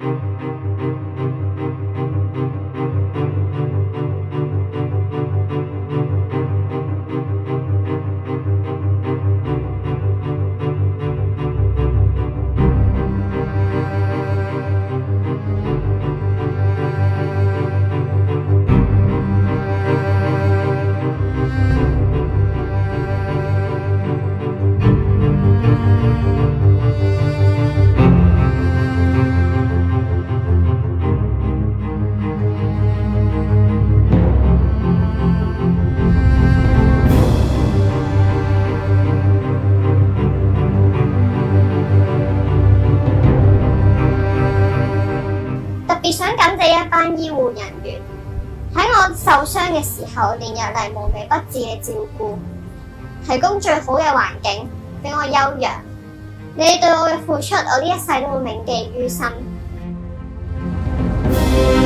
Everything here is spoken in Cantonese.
特別想感謝一班醫護人員喺我受傷嘅時候，連日嚟無微不至嘅照顧，提供最好嘅環境俾我休養。你哋對我嘅付出，我呢一世都會銘記於心。